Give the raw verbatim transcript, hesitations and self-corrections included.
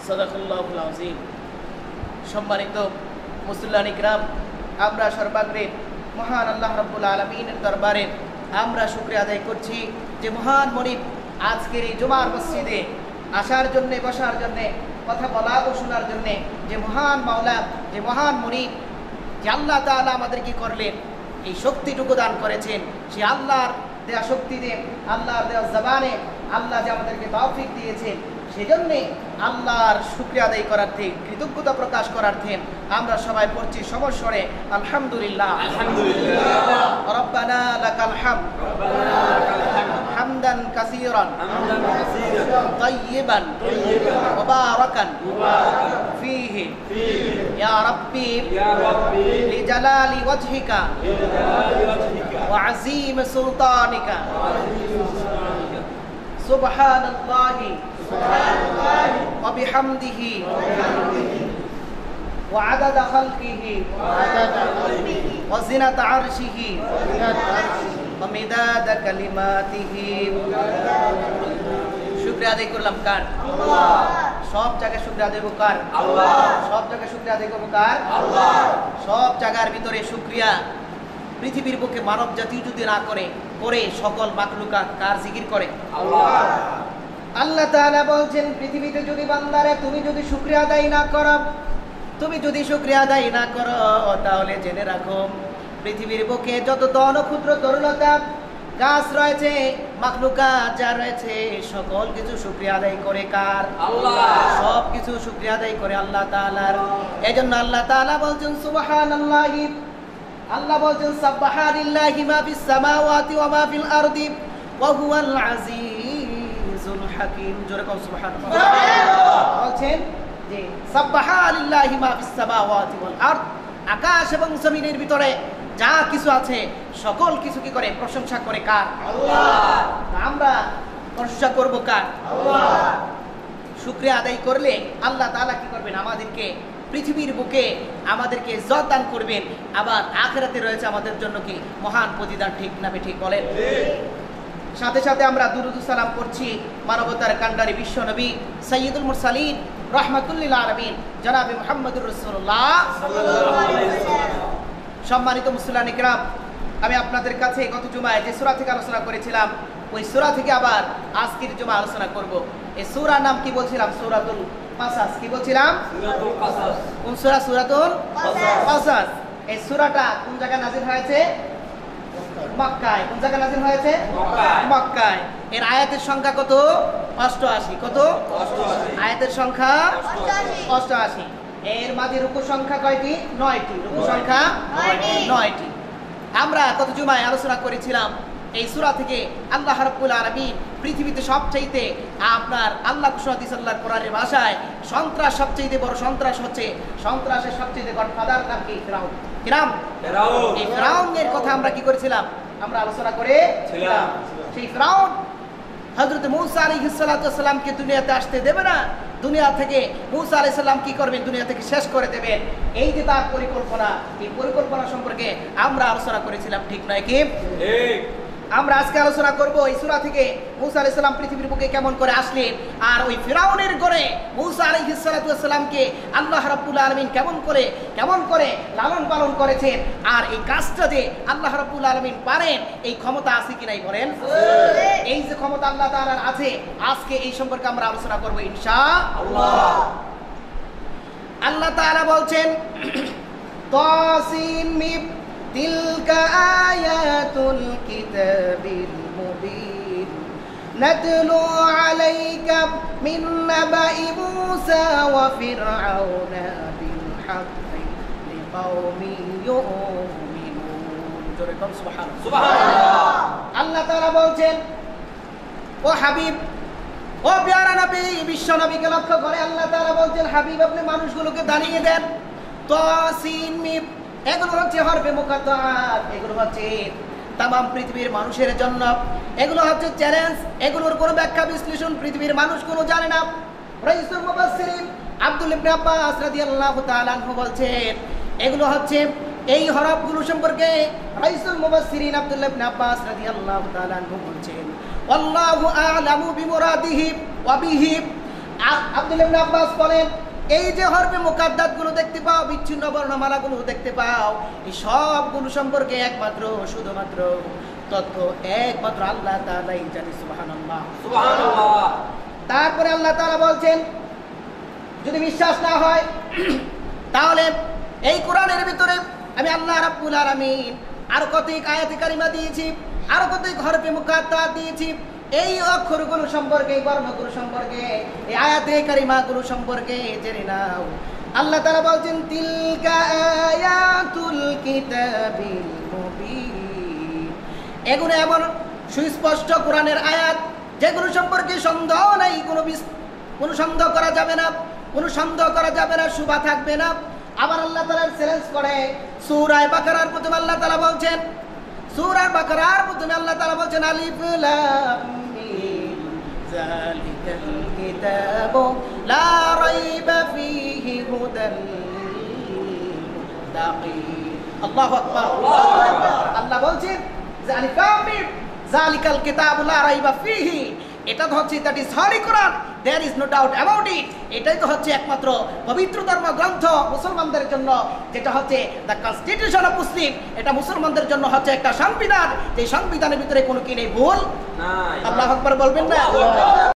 সাদাকাল্লাহুল আযীম। সম্মানিত মুসল্লিয়ান ইকরাম, আমরা সর্বাগ্রে মহান আল্লাহ রাব্বুল আলামিনের দরবারে আমরা শুকরিয়া আদায় করছি যে মহান মনিব আজকের এই জুমার মসজিদে আসার জন্য, বসার জন্য, কথা বলা ও শোনার জন্য যে মহান মাওলা, যে মহান মনিব, যে আল্লাহ তাআলা আমাদের কি করলেন, এই শক্তিটুকু দান করেছেন, সে আল্লাহর দেয়া শক্তি দিয়ে, আল্লাহর দেওয়া জবানে আল্লাহ যে আমাদেরকে তৌফিক দিয়েছেন, সেজন্যে আল্লাহর শুকরিয়া আদায় করার্থে, কৃতজ্ঞতা প্রকাশ করার্থে আমরা সবাই পড়ছি সমস্বরে আলহামদুলিল্লাহ। আলহামদুলিল্লাহ। রব্বানা লাকাল হামদ হামদান কাসীরান তাইয়িবান মুবারাকান ফীহি ইয়া রাব্বি লিজালালি ওয়াজহিকা ওয়া আযীম সুলতানিকা সুবহানাল্লাহি ওয়া বিহামদিহি ওয়া আদাদা খালকিহি ওয়া জিনাতা আরশিহি ওয়া মিদাদা কালিমাতিহি। শুকরিয়া আদায় করলাম কার? আল্লাহ। সব জায়গায় শুকরিয়া দেব কার? আল্লাহ। সব জায়গায় শুকরিয়া আদায় করব কার? আল্লাহ। সব জায়গার ভিতরে শুকরিয়া পৃথিবীর বুকে মানব জাতি যদি না করে, করে সকল মাখলুকাত কার জিকির করে? আল্লাহ। আল্লাহ তাআলা বলছেন, পৃথিবীতে যদি বান্দারে তুমি যদি শুকরিয়া আদায় না করো, তুমি যদি শুকরিয়া আদায় না করো, তাহলে জেনে রাখো পৃথিবীর বুকে যত তন ক্ষুদ্র তরুলতা গাছ রয়েছে, মাখলুকাত যা রয়েছে, সকল কিছু শুকরিয়া আদায় করে কার? আল্লাহ। সব কিছু শুকরিয়া আদায় করে আল্লাহ তাআলার। এজন্য আল্লাহ তাআলা বলছেন সুবহানাল্লাহি, আল্লাহ বলছেন সাব্বাহা লিল্লাহি মা ফিস সামাওয়াতি ওয়া মা ফিল আরদি ওয়া হুয়াল আজিজুল হাকীম। জোরে কও সুবহানাল্লাহ। বলছেন যে সাব্বাহা লিল্লাহি মা ফিস সামাওয়াতি ওয়াল আরদ, আকাশ এবং জমিনের ভিতরে যা কিছু আছে সকল কিছু কি করে? প্রশংসা করে কার? আল্লাহ। আমরা প্রশংসা করব কার? আল্লাহ। শুকরিয়া আদায় করলে আল্লাহ তাআলা কি করবেন? আমাদেরকে পৃথিবীর বুকে আমাদেরকে ইজ্জত দান করবেন, আবার আখিরাতে রয়েছে আমাদের জন্য কি মহান প্রতিদান। ঠিক না ঠিক বলেন? সাথে সাথে আমরা দুরূদ ও সালাম করছি মানবতার কান্ডারি বিশ্ব নবী সাইয়্যিদুল মুরসালিন রাহমাতুল লিল আলামিন জনাবে মুহাম্মদুর রাসূলুল্লাহ সাল্লাল্লাহু আলাইহি ওয়াসাল্লাম। সম্মানিত মুসলিয়ান ইকরাম, আমি আপনাদের কাছে গত জুমায় যে সূরা থেকে আলোচনা করেছিলাম, ওই সূরা থেকে আবার আজকের জুমা আলোচনা করব। এই সূরার নাম কি বলছিলাম? সূরাতুল কাসাস। কি বলছিলাম? সূরাতুল কাসাস। কোন সূরা? সূরাতুল কাসাস। এই সূরাটা কোন জায়গায় নাযিল হয়েছে? মক্কায়। কোন জায়গায় নাযিল হয়েছে? মক্কায়। মক্কায়। এর আয়াতের সংখ্যা কত? অষ্টআশি। কত? অষ্টআশি। আয়াতের সংখ্যা অষ্টআশি। এর মাঝে রুকু সংখ্যা কয়টি? নয়টি। রুকু সংখ্যা নয়টি। আমরা কত জুমায় আলোচনা করেছিলাম এই সূরা থেকে আল্লাহ রাব্বুল আলামিন পৃথিবীতে সবচাইতে আপনার আল্লাহ কুশাদিস আল্লাহর কোরআনের ভাষায় সন্ত্রাস, সবচাইতে বড় সন্ত্রাস হচ্ছে, সন্ত্রাসের সবচাইতে গডফাদার নাম কি? ফিরাউন। কি নাম? ফিরাউন। এই ফিরাউনের কথা আমরা কি করেছিলাম? আমরা আলোচনা করেছিলাম। সেই ফিরাউন হযরত মূসা আলাইহিস সালাতু ওয়াস সালামকে দুনিয়াতে আসতে দেবে না, দুনিয়া থেকে মূসা আলাইহিস সালাম কি করবেন? দুনিয়া থেকে শেষ করে দেবেন। এই যে তার পরিকল্পনা, এই পরিকল্পনা সম্পর্কে আমরা আলোচনা করেছিলাম। ঠিক নয় কি? ঠিক। আমরা আজকে আলোচনা করব এই সূরা থেকে মূসা আলাইহিস সালাম পৃথিবীর বুকে কেমন করে আসলেন, আর ওই ফিরাউনের ঘরে মূসা আলাইহিস সালাতু ওয়াস সালামকে আল্লাহ রাব্বুল আলামিন কেমন করে কেমন করে লালন পালন করেছেন, আর এই কাজটা যে আল্লাহ রাব্বুল আলামিন পারেন, এই ক্ষমতা আছে কি নাই বলেন? এই যে ক্ষমতা আল্লাহ তাআলার আছে, আজকে এই সম্পর্কে আমরা আলোচনা করব ইনশাআল্লাহ। আল্লাহ তাআলা বলছেন তাসিম মিম তিলকা আয়াতুল কিতাবিল মুবিন নাতলু আলাইকা মিন নাবাই মূসা ওয়া ফিরআউনা বিল হাক্কি লিকাওমিন ইউমিনুন। জোরে বল সুবহানাল্লাহ। সুবহানাল্লাহ। আল্লাহ তাআলা বলছেন, ও হাবিব, ও প্যারা নবী, বিশ্ব নবীকে লক্ষ্য করে আল্লাহ তাআলা বলছেন, হাবিব আপনি মানুষগুলোকে দাঁড়িয়ে দেন। তাসিন মিম, এগুলো হচ্ছে হরফে মুকাদ্দারাত, এগুলো হচ্ছে তামাম পৃথিবীর মানুষের জন্য, এগুলো হচ্ছে চ্যালেঞ্জ, এগুলোর কোনো ব্যাখ্যা বিশ্লেষণ পৃথিবীর মানুষ কোনো জানে না। রাইসুল মুফাসসিরিন আব্দুল ইবনে আব্বাস রাদিয়াল্লাহু তাআলা আনহু বলছেন, এগুলো হচ্ছে এই হরফগুলো সম্পর্কে রাইসুল মুফাসসিরিন আব্দুল্লাহ ইবনে আব্বাস রাদিয়াল্লাহু তাআলা আনহু বলছেন, আল্লাহু আ'লামু বিমুরাদিহি ওয়া বিহি আব্দুল্লাহ ইবনে আব্বাস বলেন, এই যে হরফে মুকাদ্দাত গুলো দেখতে পাও, বিচ্ছিন্ন বর্ণমালা গুলো দেখতে পাও, এই সবগুলো সম্পর্কে একমাত্র শুধুমাত্র তথ্য একমাত্র আল্লাহ তাআলাই জানেন। সুবহানাল্লাহ সুবহানাল্লাহ। তারপরে আল্লাহ তাআলা বলছেন, যদি বিশ্বাস না হয় তাহলে এই কোরআনের ভিতরে আমি আল্লাহ রাব্বুল আলামিন আরো কতই আয়াতে কারিমা দিয়েছি, আরো কতই হরফে মুকাদ্দাত দিয়েছি। এই অক্ষরগুলো সম্পর্কে, এই বর্ণগুলো সম্পর্কে, এই আয়াতে কারিমাগুলো সম্পর্কে জেনে নাও। আল্লাহ তাআলা বলছেন, তিলকা আয়াতুল কিতাবিল মুবিন, এগুলো এমন সুস্পষ্ট কোরআনের আয়াত যেগুলো সম্পর্কে সন্দেহ নাই, কোনো কোনো সন্দেহ করা যাবে না, কোনো সন্দেহ করা যাবে না, শুভা থাকবে না। আবার আল্লাহ তাআলা চ্যালেঞ্জ করে সূরা বাকারার প্রথমে আল্লাহ তাআলা বলছেন, সূরা বাকারার প্রথমে আল্লাহ তাআলা বলছেন, আলিফ লাম মিম যালিকাল কিতাবু লা রাইবা ফীহি হুদাল লিল মুত্তাকিন। আল্লাহু আকবার। আল্লাহ বলছেন যে আলিফ লাম মিম যালিকাল কিতাবু লা রাইবা ফীহি, এটা তো হচ্ছে that is holy Quran, there is no doubt about it. এটাই তো হচ্ছে একমাত্র পবিত্র ধর্মগ্রন্থ মুসলমানদের জন্য, যেটা হচ্ছে দ্য কনস্টিটিউশন অফ মুসলিম। এটা মুসলমানদের জন্য হচ্ছে একটা সংবিধান, যে সংবিধানের ভিতরে কোনো কি নেই, ভুল নাই। আল্লাহু আকবার বলবেন না?